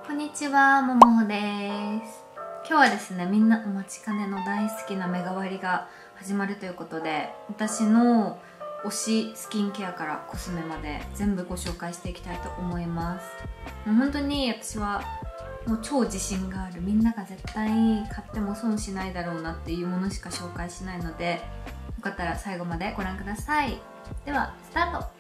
こんにちは、ももほです。今日はですね、みんなお待ちかねの大好きな目変わりが始まるということで、私の推しスキンケアからコスメまで全部ご紹介していきたいと思います。もう本当に私はもう超自信がある、みんなが絶対買っても損しないだろうなっていうものしか紹介しないので、よかったら最後までご覧ください。ではスタート。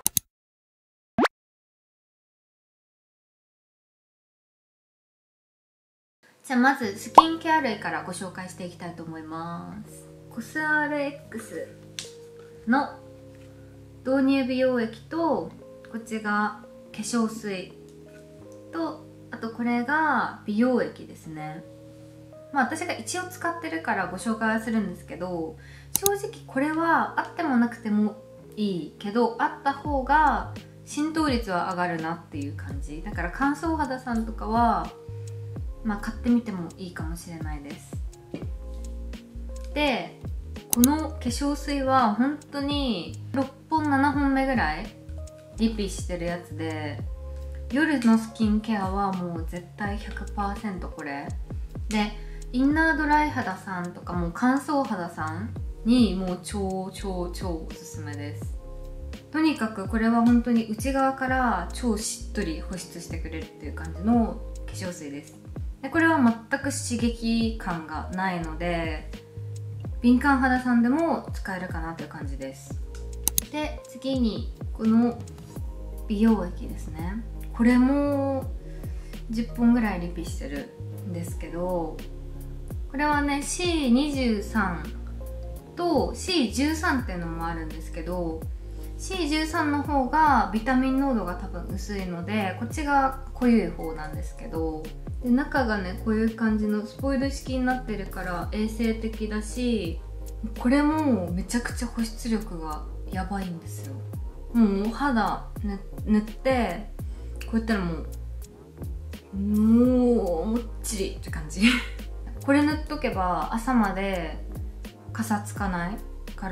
じゃあまずスキンケア類からご紹介していきたいと思います。コス RX の導入美容液と、こっちが化粧水と、あとこれが美容液ですね。まあ私が一応使ってるからご紹介はするんですけど、正直これはあってもなくてもいいけど、あった方が浸透率は上がるなっていう感じだから、乾燥肌さんとかはまあ買ってみてもいいかもしれないです。で、この化粧水は本当に6本7本目ぐらいリピしてるやつで、夜のスキンケアはもう絶対 100% これで、インナードライ肌さんとかもう乾燥肌さんにもう超おすすめです。とにかくこれは本当に内側から超しっとり保湿してくれるっていう感じの化粧水です。でこれは全く刺激感がないので、敏感肌さんでも使えるかなという感じです。で次にこの美容液ですね。これも10本ぐらいリピしてるんですけど、これはね C23 と C13 っていうのもあるんですけど、 C13 の方がビタミン濃度が多分薄いので、こっちが濃い方なんですけど、で中がねこういう感じのスポイル式になってるから衛生的だし、これもめちゃくちゃ保湿力がやばいんですよ。もうお肌塗ってこうやったらもうもっちりって感じこれ塗っとけば朝までかさつかないから、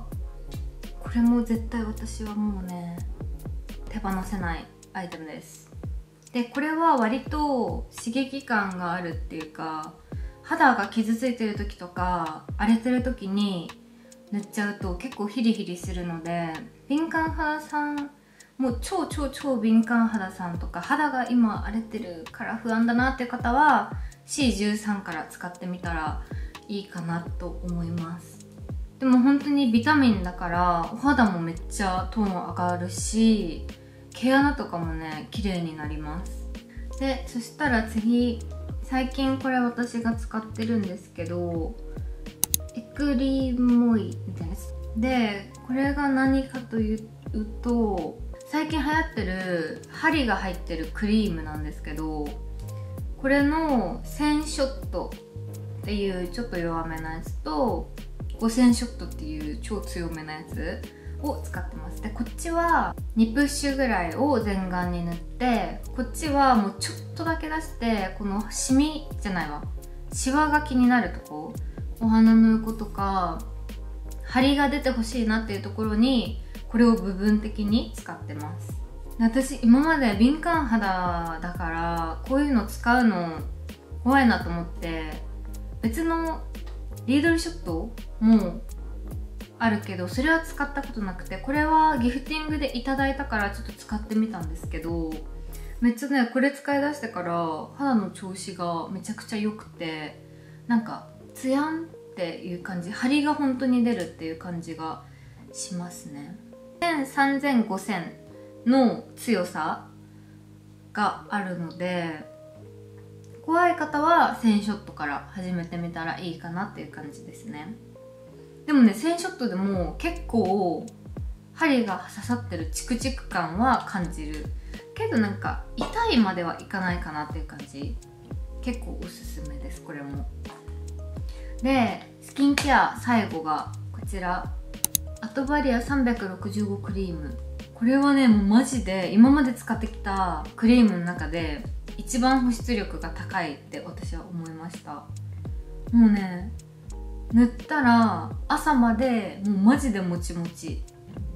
これも絶対私はもうね手放せないアイテムです。でこれは割と刺激感があるっていうか、肌が傷ついてる時とか荒れてる時に塗っちゃうと結構ヒリヒリするので、敏感肌さん、もう超敏感肌さんとか、肌が今荒れてるから不安だなっていう方は C13 から使ってみたらいいかなと思います。でも本当にビタミンだからお肌もめっちゃトーン上がるし、毛穴とかもね綺麗になります。でそしたら次、最近これ私が使ってるんですけど、エクリモイみたいなやつで、これが何かというと、最近流行ってる針が入ってるクリームなんですけど、これの1000ショットっていうちょっと弱めなやつと、5000ショットっていう超強めなやつを使ってます。でこっちは2プッシュぐらいを全顔に塗って、こっちはもうちょっとだけ出して、このシミじゃないわ、シワが気になるとこ、お花の横とか張りが出てほしいなっていうところにこれを部分的に使ってます。私今まで敏感肌だからこういうの使うの怖いなと思って、別のリードルショットもあるけどそれは使ったことなくて、これはギフティングでいただいたからちょっと使ってみたんですけど、めっちゃねこれ使い出してから肌の調子がめちゃくちゃ良くて、なんかツヤンっていう感じ、張りが本当に出るっていう感じがしますね。1000、3000、5000の強さがあるので、怖い方は1000ショットから始めてみたらいいかなっていう感じですね。でもね1000ショットでも結構針が刺さってるチクチク感は感じるけど、なんか痛いまではいかないかなっていう感じ。結構おすすめです、これも。でスキンケア最後がこちら、アトバリア365クリーム。これはねもうマジで今まで使ってきたクリームの中で一番保湿力が高いって私は思いました。もうね塗ったら朝までもうマジでもちもち、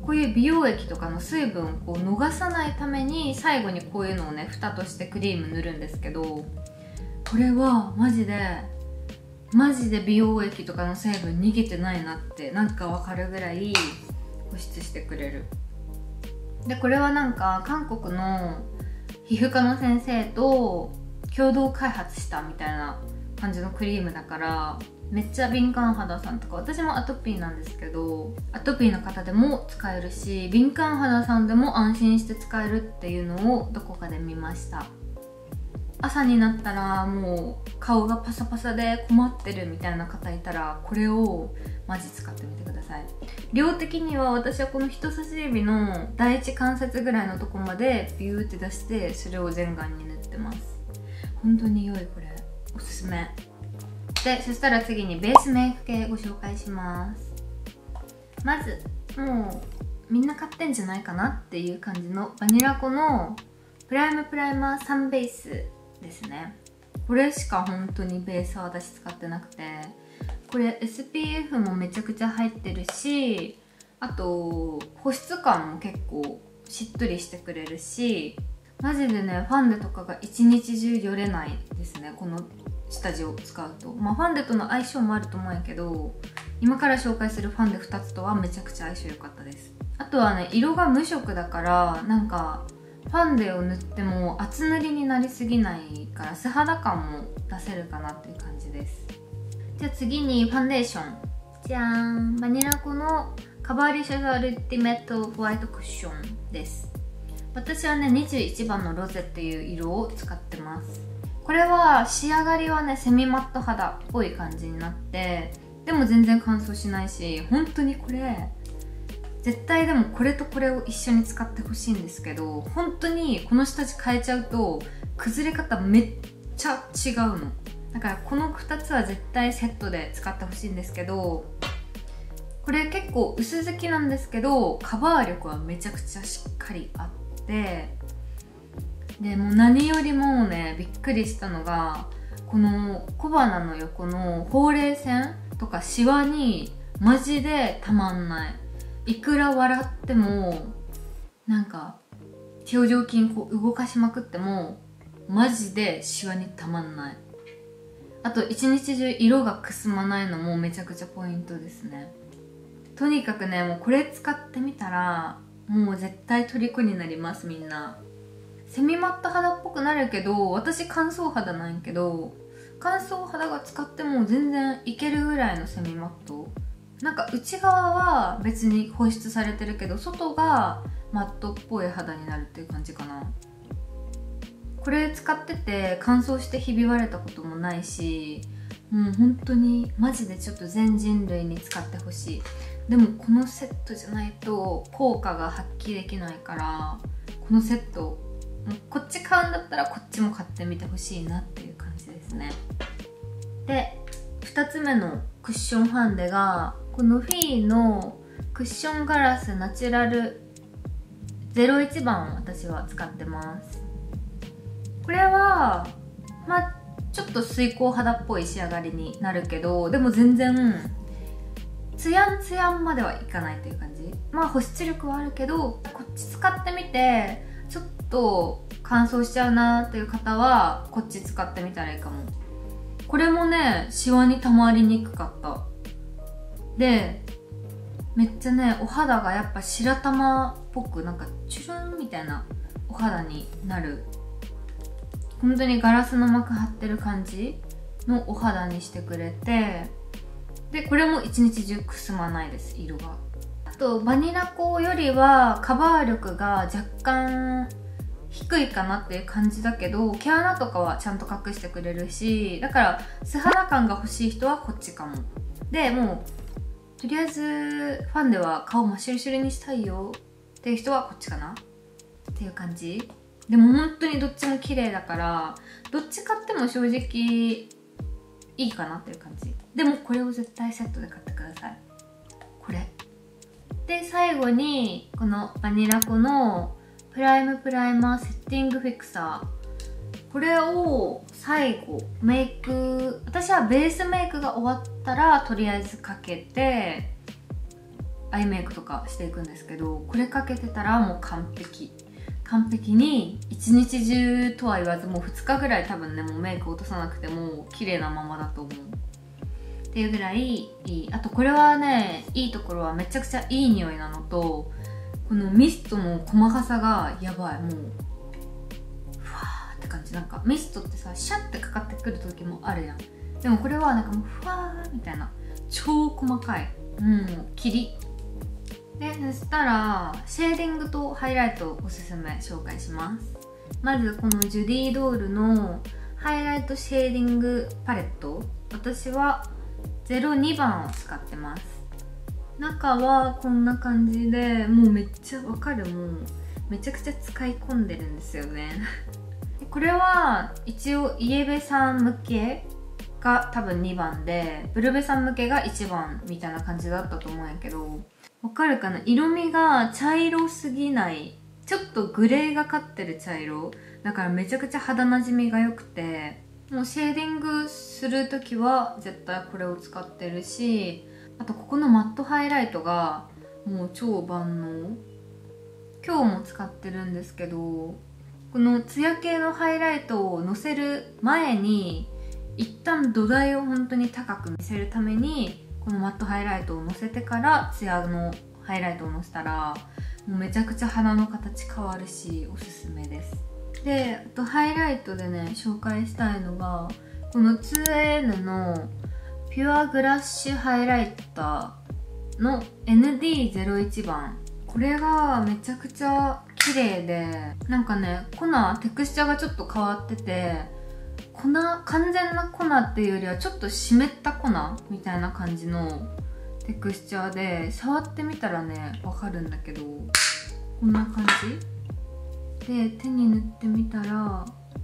こういう美容液とかの水分をこう逃さないために最後にこういうのをね蓋としてクリーム塗るんですけど、これはマジで美容液とかの成分逃げてないなってなんかわかるぐらい保湿してくれる。でこれはなんか韓国の皮膚科の先生と共同開発したみたいな感じのクリームだから、めっちゃ敏感肌さんとか、私もアトピーなんですけど、アトピーの方でも使えるし、敏感肌さんでも安心して使えるっていうのをどこかで見ました。朝になったらもう顔がパサパサで困ってるみたいな方いたら、これをマジ使ってみてください。量的には私はこの人差し指の第一関節ぐらいのとこまでビューって出して、それを全顔に塗ってます。本当に良い、これおすすめで。そしたら次にベースメイク系ご紹介します。まずもうみんな買ってんじゃないかなっていう感じのバニラコのプライムプライマーサンベースですね。これしか本当にベースは私使ってなくて、これ SPF もめちゃくちゃ入ってるし、あと保湿感も結構しっとりしてくれるし、マジでねファンデとかが一日中よれないですね、この下地を使うと。まあファンデとの相性もあると思うんやけど、今から紹介するファンデ2つとはめちゃくちゃ相性良かったです。あとはね、色が無色だから、なんかファンデを塗っても厚塗りになりすぎないから素肌感も出せるかなっていう感じです。じゃあ次にファンデーション。じゃーん、バニラコのカバーリシャスアルティメットホワイトクッションです。私はね21番のロゼっていう色を使ってます。これは仕上がりはねセミマット肌っぽい感じになって、でも全然乾燥しないし、本当にこれ絶対でもこれとこれを一緒に使ってほしいんですけど、本当にこの下地変えちゃうと崩れ方めっちゃ違うの。だからこの2つは絶対セットで使ってほしいんですけど、これ結構薄付きなんですけどカバー力はめちゃくちゃしっかりあって、でもう何よりもねびっくりしたのが、この小鼻の横のほうれい線とかシワにマジでたまんない。いくら笑ってもなんか表情筋こう動かしまくってもマジでシワにたまんない。あと一日中色がくすまないのもめちゃくちゃポイントですね。とにかくねもうこれ使ってみたらもう絶対虜になります。みんなセミマット肌っぽくなるけど、私乾燥肌なんやけど、乾燥肌が使っても全然いけるぐらいのセミマット。なんか内側は別に保湿されてるけど外がマットっぽい肌になるっていう感じかな。これ使ってて乾燥してひび割れたこともないし、もう本当にマジでちょっと全人類に使ってほしい。でもこのセットじゃないと効果が発揮できないから、このセットもうこっち買うんだったらこっちも買ってみてほしいなっていう感じですね。で2つ目のクッションファンデがこのフィーのクッションガラスナチュラル01番を私は使ってます。これはまあちょっと水光肌っぽい仕上がりになるけど、でも全然ツヤンツヤンまではいかないという感じ。まあ保湿力はあるけど、こっち使ってみてちょっと乾燥しちゃうなーっていう方はこっち使ってみたらいいかも。これもねシワにたまりにくかった。でめっちゃねお肌がやっぱ白玉っぽくなんかチュルンみたいなお肌になる。本当にガラスの膜張ってる感じのお肌にしてくれて、でこれも一日中くすまないです、色が。あとバニラコよりはカバー力が若干低いかなっていう感じだけど、毛穴とかはちゃんと隠してくれるし、だから素肌感が欲しい人はこっちかも。でもうとりあえずファンでは顔真っ白白にしたいよっていう人はこっちかなっていう感じ。でも本当にどっちも綺麗だからどっち買っても正直いいかなっていう感じ。でもこれを絶対セットで買ってください、これで。最後にこのバニラコのプライムプライマーセッティングフィクサー、これを最後メイク、私はベースメイクが終わったらとりあえずかけて、 アイメイクとかしていくんですけど、これかけてたらもう完璧に一日中とは言わずもう2日ぐらい多分ね、もうメイク落とさなくても綺麗なままだと思うっていうぐらいいい。あとこれはね、いいところはめちゃくちゃいい匂いなのと、このミストの細かさがやばい。もうふわーって感じ。なんかミストってさ、シャッてかかってくる時もあるやん。でもこれはなんかもうふわーみたいな、超細かい、霧で、そしたらシェーディングとハイライトをおすすめ紹介します。まずこのジュディドールのハイライトシェーディングパレット、私は02番を使ってます。中はこんな感じで、もうめっちゃわかる。もうめちゃくちゃ使い込んでるんですよねこれは一応イエベさん向けが多分2番で、ブルベさん向けが1番みたいな感じだったと思うんやけど、わかるかな？色味が茶色すぎない、ちょっとグレーがかってる茶色だからめちゃくちゃ肌なじみが良くて、もうシェーディングする時は絶対これを使ってるし、あとここのマットハイライトがもう超万能。今日も使ってるんですけど、このツヤ系のハイライトをのせる前に一旦土台を本当に高く見せるためにこのマットハイライトをのせてからツヤのハイライトをのせたらもうめちゃくちゃ肌の形変わるし、おすすめです。で、あとハイライトでね紹介したいのがこの 2AN のピュアグラッシュハイライターの ND01 番。これがめちゃくちゃ綺麗で、なんかねテクスチャーがちょっと変わってて、完全な粉っていうよりはちょっと湿った粉みたいな感じのテクスチャーで、触ってみたらねわかるんだけど、こんな感じで手に塗ってみたら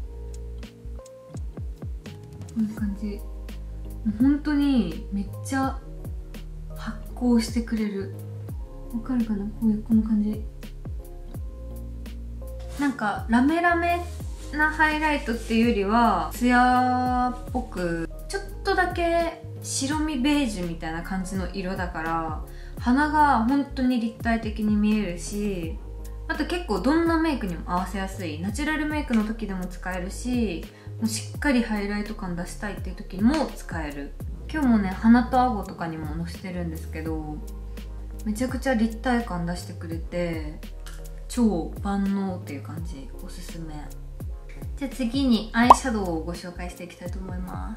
こんな感じ。本当にめっちゃ発光してくれる。わかるかな？この感じ。なんかラメラメなハイライトっていうよりはツヤっぽく、ちょっとだけ白みベージュみたいな感じの色だから鼻が本当に立体的に見えるし、あと結構どんなメイクにも合わせやすい。ナチュラルメイクの時でも使えるし、もうしっかりハイライト感出したいっていう時にも使える。今日もね鼻と顎とかにものせてるんですけど、めちゃくちゃ立体感出してくれて超万能っていう感じ。おすすめ。じゃあ次にアイシャドウをご紹介していきたいと思います。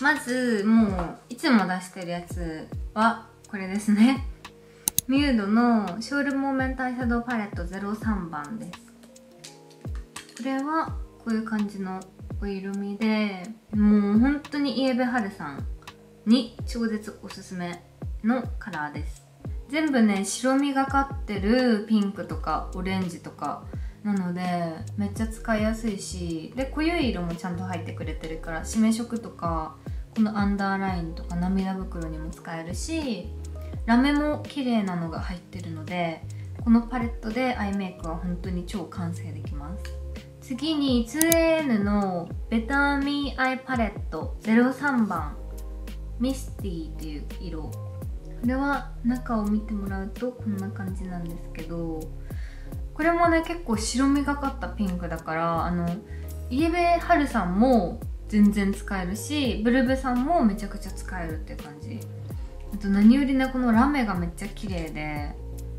まずもういつも出してるやつはこれですね。ミュードのショールモーメントアイシャドウパレット03番です。これはこういう感じのお色味で、もう本当にイエベハルさんに超絶おすすめのカラーです。全部ね白みがかってるピンクとかオレンジとかなのでめっちゃ使いやすいし、で濃い色もちゃんと入ってくれてるから締め色とかこのアンダーラインとか涙袋にも使えるし、ラメも綺麗なのが入ってるのでこのパレットでアイメイクは本当に超完成できます。次に 2AN のベターミーアイパレット03番ミスティっていう色。これは中を見てもらうとこんな感じなんですけど、これもね結構白みがかったピンクだからイエベハルさんも全然使えるし、ブルベさんもめちゃくちゃ使えるっていう感じ。あと何よりねこのラメがめっちゃ綺麗で、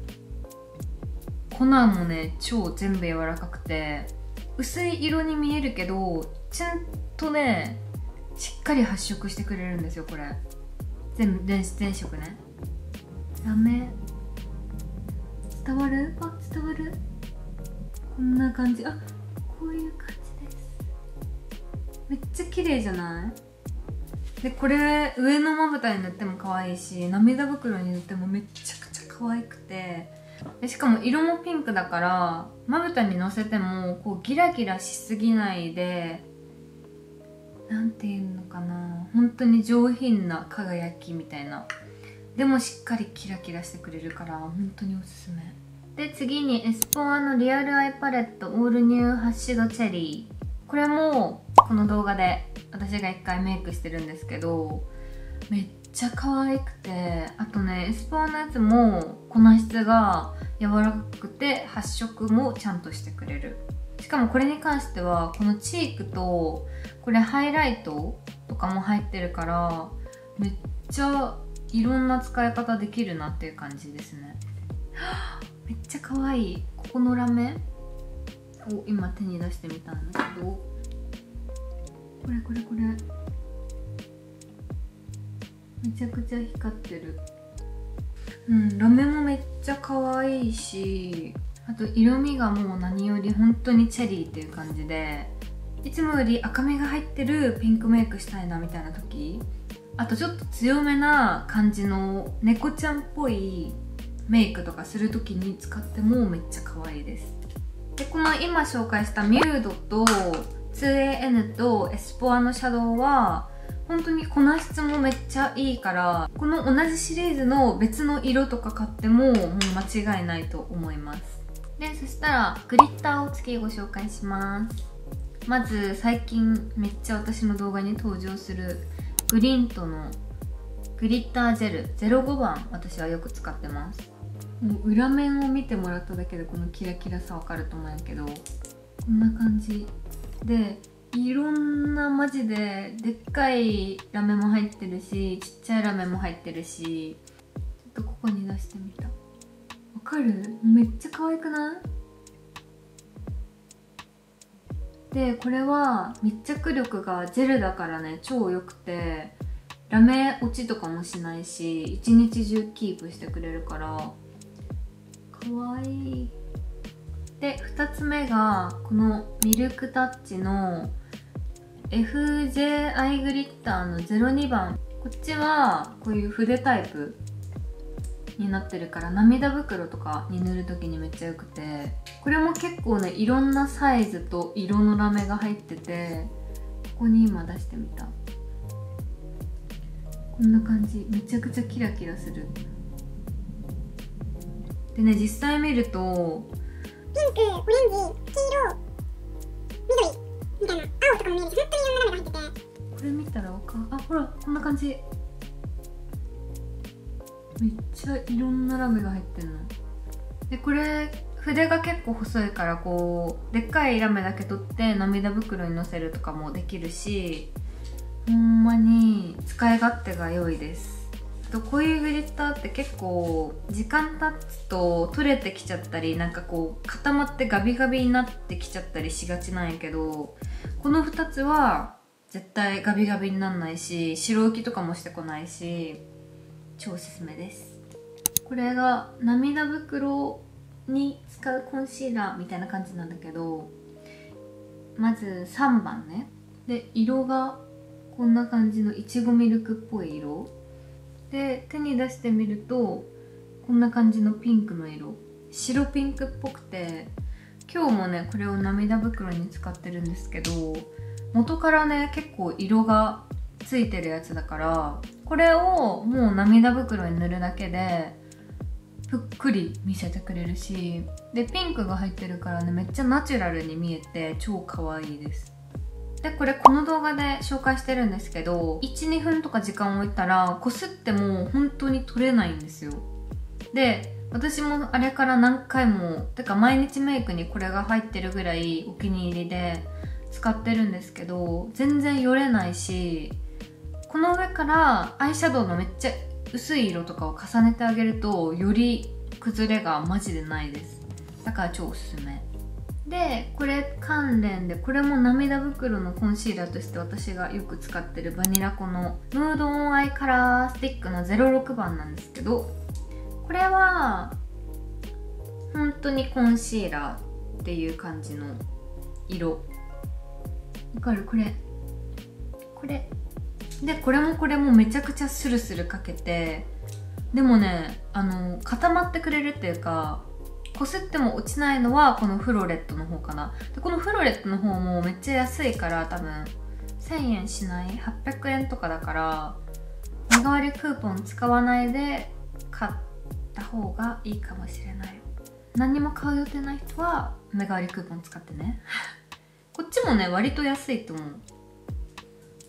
粉もね超全部柔らかくて薄い色に見えるけどちゃんとねしっかり発色してくれるんですよ。これ全色ね。ラメ伝わる？あ、伝わる？こんな感じ。あ、こういう感じです。めっちゃ綺麗じゃない？でこれ上のまぶたに塗っても可愛いし、涙袋に塗ってもめっちゃくちゃ可愛くて、でしかも色もピンクだからまぶたにのせてもこうギラギラしすぎないで、なんていうのかな、本当に上品な輝きみたいな、でもしっかりキラキラしてくれるから本当におすすめ。で次にエスポアのリアルアイパレットオールニューハッシュドチェリー。これもこの動画で私が1回メイクしてるんですけど、めっちゃ可愛くて、あとねエスパーのやつも粉質が柔らかくて発色もちゃんとしてくれる。しかもこれに関してはこのチークとこれハイライトとかも入ってるからめっちゃいろんな使い方できるなっていう感じですね。めっちゃ可愛い。ここのラメを今手に出してみたんだけど、これめちゃくちゃ光ってる。ラメもめっちゃ可愛いし、あと色味がもう何より本当にチェリーっていう感じで、いつもより赤みが入ってるピンクメイクしたいなみたいな時、あとちょっと強めな感じの猫ちゃんっぽいメイクとかする時に使ってもめっちゃ可愛いです。でこの今紹介したミュードと 2AN とエスポアのシャドウは本当に粉質もめっちゃいいから、この同じシリーズの別の色とか買ってももう間違いないと思います。でそしたらグリッターを次ご紹介します。まず最近めっちゃ私の動画に登場するグリントのグリッタージェル05番、私はよく使ってます。もう裏面を見てもらっただけでこのキラキラさわかると思うんやけど、こんな感じでいろんなマジででっかいラメも入ってるし、ちっちゃいラメも入ってるし、ちょっとここに出してみた。わかる？めっちゃ可愛くない？でこれは密着力がジェルだからね超良くて、ラメ落ちとかもしないし一日中キープしてくれるから可愛い。で2つ目がこのミルクタッチの FJ アイグリッターの02番。こっちはこういう筆タイプになってるから涙袋とかに塗るときにめっちゃよくて、これも結構ねいろんなサイズと色のラメが入ってて、ここに今出してみた。こんな感じ、めちゃくちゃキラキラする。でね実際見るとピンク、オレンジ、黄色、緑みたいな青とかも見えるし、本当にいろんなラメが入ってて、 これ見たらわかる。あほらこんな感じ、めっちゃいろんなラメが入ってるの。でこれ筆が結構細いからこうでっかいラメだけ取って涙袋にのせるとかもできるし、ほんまに使い勝手が良いです。あとこういうグリッターって結構時間経つと取れてきちゃったり、なんかこう固まってガビガビになってきちゃったりしがちなんやけど、この2つは絶対ガビガビになんないし白浮きとかもしてこないし超おすすめです。これが涙袋に使うコンシーラーみたいな感じなんだけど、まず3番ね。で色がこんな感じのいちごミルクっぽい色で、手に出してみるとこんな感じのピンクの色、白ピンクっぽくて、今日もねこれを涙袋に使ってるんですけど、元からね結構色がついてるやつだから、これをもう涙袋に塗るだけでぷっくり見せてくれるし、でピンクが入ってるからねめっちゃナチュラルに見えて超可愛いです。でこれこの動画で紹介してるんですけど、 1,2 分とか時間を置いたらこすっても本当に取れないんですよ。で私もあれから何回もてか毎日メイクにこれが入ってるぐらいお気に入りで使ってるんですけど、全然よれないし、この上からアイシャドウのめっちゃ薄い色とかを重ねてあげるとより崩れがマジでないです。だから超おすすめで、これ関連でこれも涙袋のコンシーラーとして私がよく使ってるバニラコのムードオンアイカラースティックの06番なんですけど、これは本当にコンシーラーっていう感じの色。わかる？これでこれもめちゃくちゃスルスルかけて、でもね固まってくれるっていうか、こすっても落ちないのはこのフロレットの方かな。でこのフロレットの方もめっちゃ安いから、多分1000円しない800円とかだから、目代わりクーポン使わないで買った方がいいかもしれない。何にも買う予定ない人は目代わりクーポン使ってねこっちもね割と安いと思う。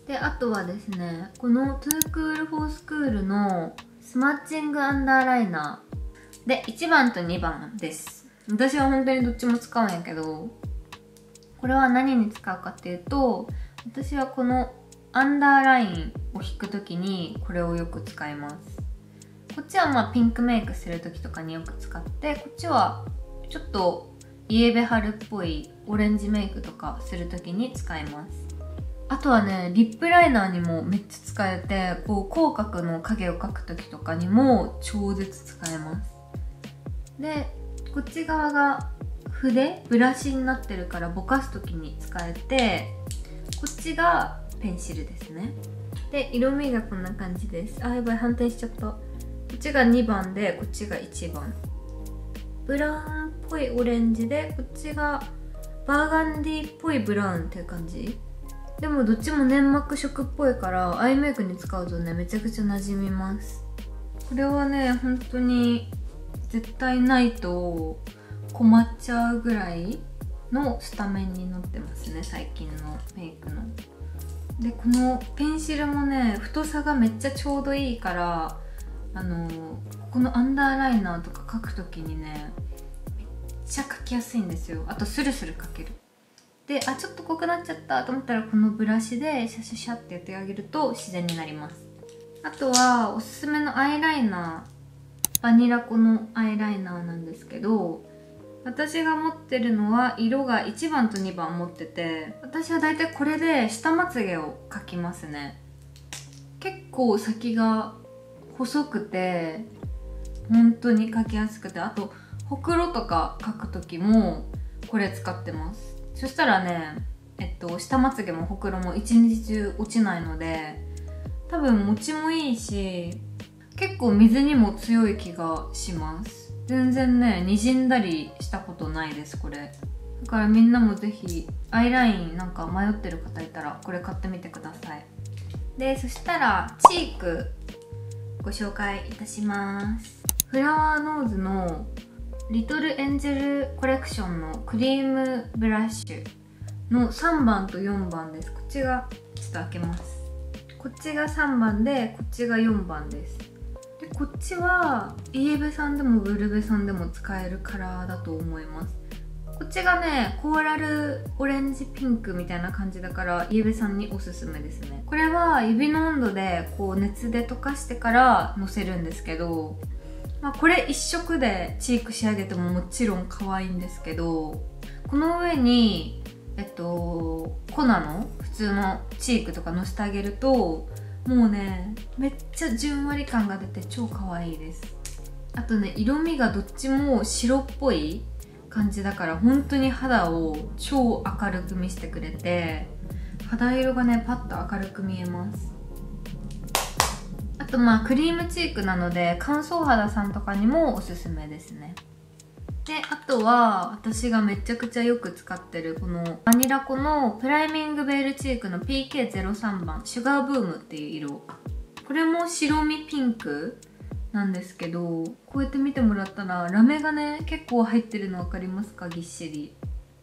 であとはですね、このトゥークールフォースクールのスマッチングアンダーライナーで1番と2番です。私は本当にどっちも使うんやけど、これは何に使うかっていうと、私はこのアンダーラインを引くときにこれをよく使います。こっちはまあピンクメイクするときとかによく使って、こっちはちょっとイエベ春っぽいオレンジメイクとかするときに使います。あとはね、リップライナーにもめっちゃ使えて、こう口角の影を描くときとかにも超絶使えます。で、こっち側が筆ブラシになってるからぼかすときに使えて、こっちがペンシルですね。で、色味がこんな感じです。あ、やばい、反転しちゃった。こっちが2番で、こっちが1番。ブラウンっぽいオレンジで、こっちがバーガンディっぽいブラウンっていう感じ。でもどっちも粘膜色っぽいからアイメイクに使うとね、めちゃくちゃ馴染みます。これはね、本当に絶対ないと困っちゃうぐらいのスタメンになってますね、最近のメイクの。で、このペンシルもね、太さがめっちゃちょうどいいから、ここのアンダーライナーとか描くときにね、めっちゃ描きやすいんですよ。あとスルスル描ける。で、あ、ちょっと濃くなっちゃったと思ったら、このブラシでシャシャシャってやってあげると自然になります。あとはおすすめのアイライナー、バニラコのアイライナーなんですけど、私が持ってるのは色が1番と2番持ってて、私はだいたいこれで下まつげを描きますね。結構先が細くて本当に描きやすくて、あとほくろとか描く時もこれ使ってます。そしたらね、下まつげもほくろも一日中落ちないので、多分持ちもいいし、結構水にも強い気がします。全然ね、滲んだりしたことないです、これ。だからみんなもぜひアイラインなんか迷ってる方いたらこれ買ってみてください。で、そしたらチークご紹介いたします。フラワーノーズのリトルエンジェルコレクションのクリームブラッシュの3番と4番です。こっちがちょっと開けます。こっちが3番で、こっちが4番です。で、こっちはイエベさんでもブルベさんでも使えるカラーだと思います。こっちがね、コーラルオレンジピンクみたいな感じだからイエベさんにおすすめですね。これは指の温度でこう熱で溶かしてからのせるんですけど、まあ、これ一色でチーク仕上げてももちろん可愛いんですけど、この上に粉の普通のチークとかのせてあげると、もうね、めっちゃじゅんわり感が出て超可愛いです。あとね、色味がどっちも白っぽい感じだから、本当に肌を超明るく見せてくれて、肌色がね、パッと明るく見えます。あとまあクリームチークなので乾燥肌さんとかにもおすすめですね。で、あとは私がめちゃくちゃよく使ってるこのバニラコのプライミングベールチークの PK03 番シュガーブームっていう色。これも白身ピンクなんですけど、こうやって見てもらったらラメがね結構入ってるの分かりますか？ぎっしり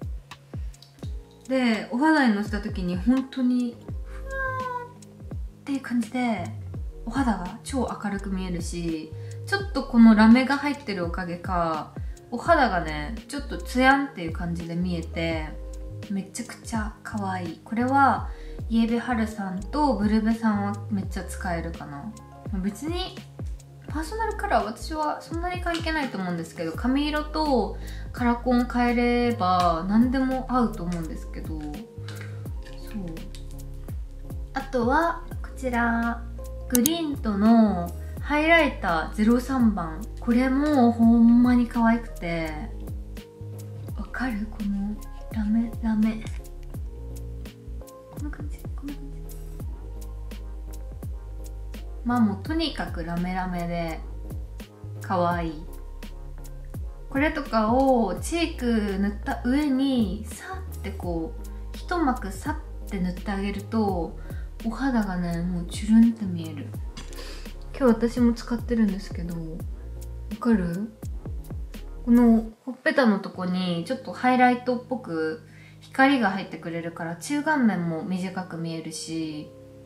で、お肌にのせた時に本当にふわーっていう感じでお肌が超明るく見えるし、ちょっとこのラメが入ってるおかげかお肌がねちょっとツヤンっていう感じで見えて、めちゃくちゃ可愛い。これはイエベハルさんとブルベさんはめっちゃ使えるかな。別にパーソナルカラー私はそんなに関係ないと思うんですけど、髪色とカラコン変えれば何でも合うと思うんですけど、そう。あとはこちらグリントのハイライター03番。これもほんまに可愛くて、わかる？このラメこんな感じ、こんな感じ。まあもうとにかくラメラメで可愛い。これとかをチーク塗った上にさってこう一膜さって塗ってあげるとお肌がねもうチュルンって見える。今日私も使ってるんですけど、わかる？このほっぺたのとこにちょっとハイライトっぽく光が入ってくれるから中顔面も短く見えるし、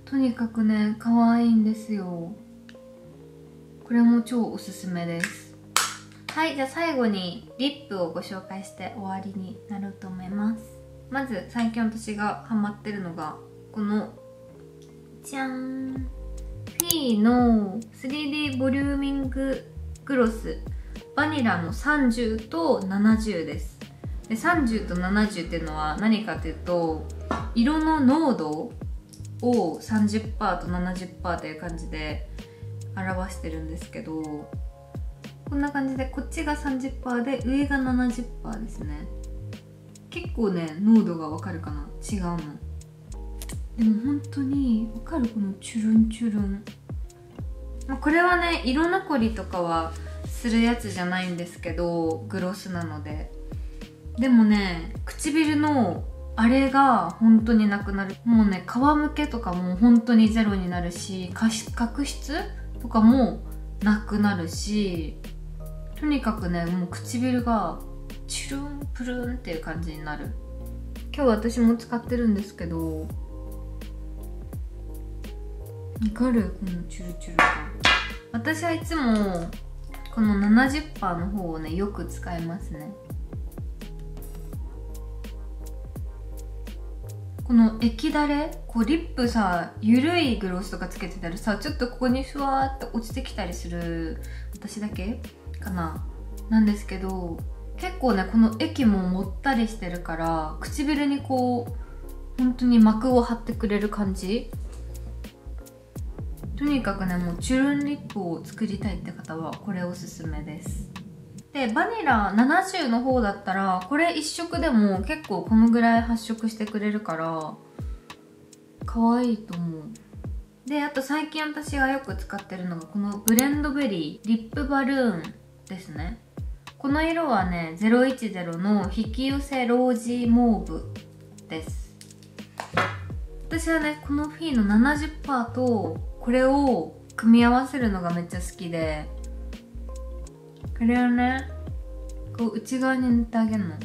とにかくね可愛いんですよ。これも超おすすめです。はい、じゃあ最後にリップをご紹介して終わりになろうと思います。まず最近私がハマってるのがこのじゃん、フィーの 3D ボリューミンググロスバニラの30と70です。で30と70っていうのは何かというと、色の濃度を 30% と 70% という感じで表してるんですけど、こんな感じでこっちが 30% で上が 70% ですね。結構ね濃度がわかるかな、違うの。でも本当にわかる、このチュルンチュルン。これはね色残りとかはするやつじゃないんですけど、グロスなので。でもね唇のあれが本当になくなる。もうね皮むけとかも本当にゼロになるし、角質とかもなくなるし、とにかくねもう唇がチュルンプルンっていう感じになる。今日私も使ってるんですけど、わかる？このチュルチュル感。私はいつもこの 70% の方をねよく使いますね。この液だれ、こうリップさ、ゆるいグロスとかつけてたらさ、ちょっとここにふわーって落ちてきたりする、私だけかな、なんですけど、結構ねこの液ももったりしてるから唇にこう本当に膜を張ってくれる感じ。とにかくねもうチュルンリップを作りたいって方はこれおすすめです。でバニラ70の方だったらこれ1色でも結構このぐらい発色してくれるから可愛いと思う。であと最近私がよく使ってるのがこのブレンドベリーリップバルーンですね。この色はね010の引き寄せロージーモーブです。私はねこのフィーの 70% とこれを組み合わせるのがめっちゃ好きで、これをねこう内側に塗ってあげるの。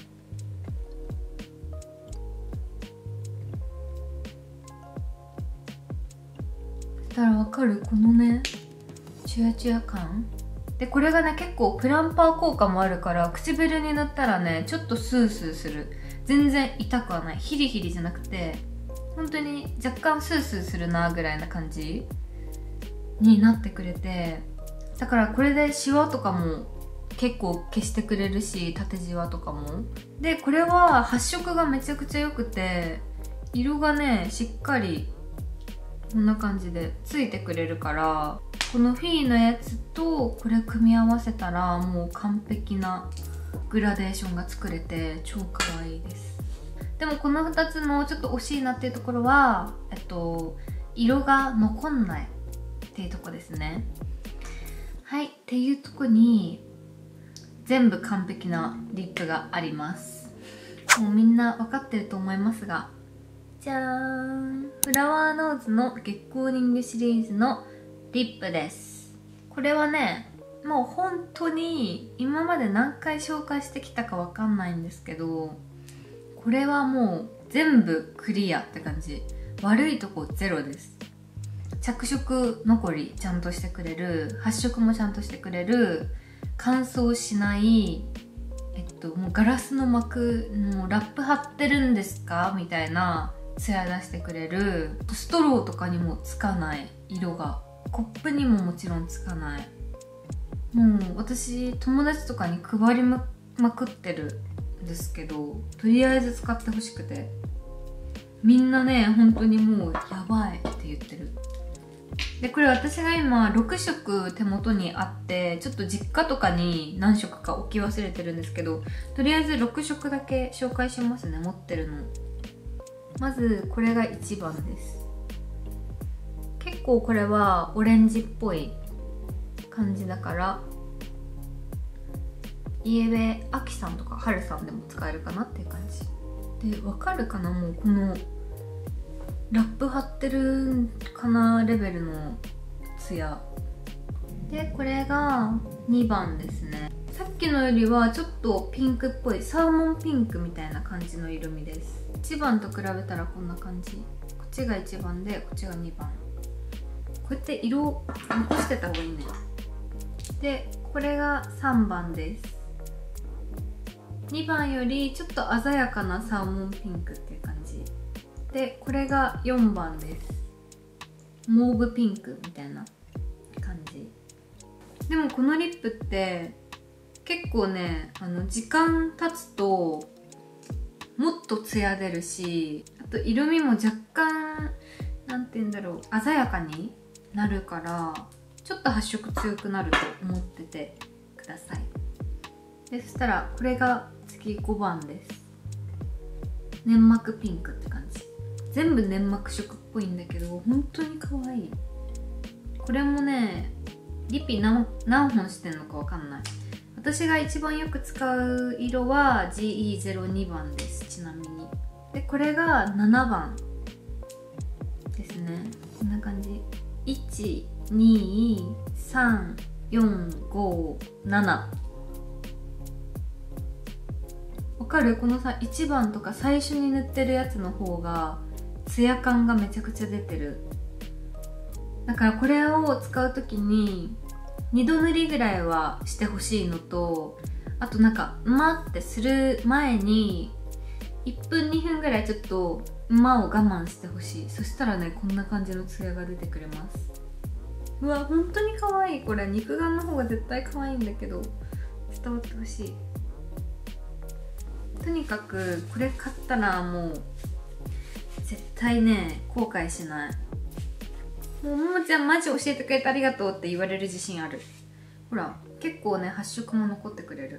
そしたらわかる？このねチュヤチュヤ感で、これがね結構プランパー効果もあるから唇に塗ったらねちょっとスースーする。全然痛くはない。ヒリヒリじゃなくて本当に若干スースーするなぐらいな感じになってくれて、だからこれでシワとかも結構消してくれるし、縦じわとかも。でこれは発色がめちゃくちゃ良くて、色がねしっかりこんな感じでついてくれるから、このフィーのやつとこれ組み合わせたらもう完璧なグラデーションが作れて超可愛いです。でもこの2つのちょっと惜しいなっていうところは色が残んないっていうとこですね。はいっていうとこに全部完璧なリップがあります。もうみんな分かってると思いますが、じゃーん、フラワーノーズの月光リングシリーズのリップです。これはねもう本当に今まで何回紹介してきたか分かんないんですけど、これはもう全部クリアって感じ。悪いとこゼロです。着色残りちゃんとしてくれる、発色もちゃんとしてくれる、乾燥しない、もうガラスの膜、もうラップ貼ってるんですかみたいなツヤ出してくれる。ストローとかにもつかない色が、コップにももちろんつかない。もう私友達とかに配りまくってるんですけど、とりあえず使ってほしくて、みんなね本当にもうやばいって言ってる。でこれ私が今6色手元にあって、ちょっと実家とかに何色か置き忘れてるんですけど、とりあえず6色だけ紹介しますね、持ってるの。まずこれが1番です。結構これはオレンジっぽい感じだから、家上あきさんとかはるさんでも使えるかなっていう感じで、わかるかな、もうこのラップ貼ってるかなレベルのツヤで、これが2番ですね。さっきのよりはちょっとピンクっぽい、サーモンピンクみたいな感じの色味です。1番と比べたらこんな感じ。こっちが1番でこっちが2番。こうやって色を残してた方がいいね。でこれが3番です。2番よりちょっと鮮やかなサーモンピンクっていう感じで、これが4番です。モーブピンクみたいな感じ。でもこのリップって結構ね、時間経つともっとツヤ出るし、あと色味も若干なんて言うんだろう、鮮やかになるから、ちょっと発色強くなると思っててください。でそしたらこれが次5番です。粘膜ピンクって感じ。全部粘膜色っぽいんだけど本当に可愛い。これもね、リピ何本してんのかわかんない。私が一番よく使う色は GE02 番です、ちなみに。でこれが7番ですね。こんな感じ。1234567。わかる？このさ、1番とか最初に塗ってるやつの方がツヤ感がめちゃくちゃ出てる。だからこれを使う時に2度塗りぐらいはしてほしいのと、あとなんかってする前に1分2分ぐらいちょっとを我慢してほしい。そしたらね、こんな感じのツヤが出てくれます。うわ、本当に可愛い。これ肉眼の方が絶対可愛いんだけど伝わってほしい。とにかくこれ買ったらもう絶対ね後悔しない。ももちゃんマジ教えてくれてありがとうって言われる自信ある。ほら結構ね発色も残ってくれる。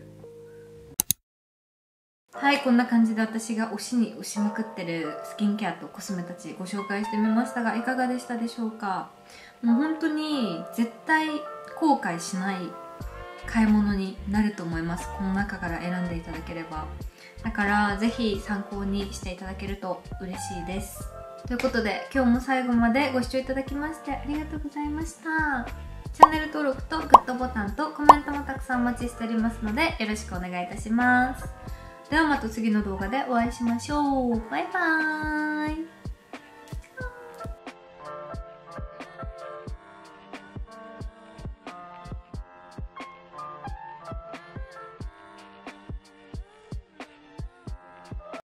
はい、こんな感じで私が推しに推しまくってるスキンケアとコスメたちご紹介してみましたが、いかがでしたでしょうか。もう本当に絶対後悔しない買い物になると思います。この中から選んでいただければ。だからぜひ参考にしていただけると嬉しいです。ということで今日も最後までご視聴いただきましてありがとうございました。チャンネル登録とグッドボタンとコメントもたくさんお待ちしておりますのでよろしくお願いいたします。ではまた次の動画でお会いしましょう。バイバーイ。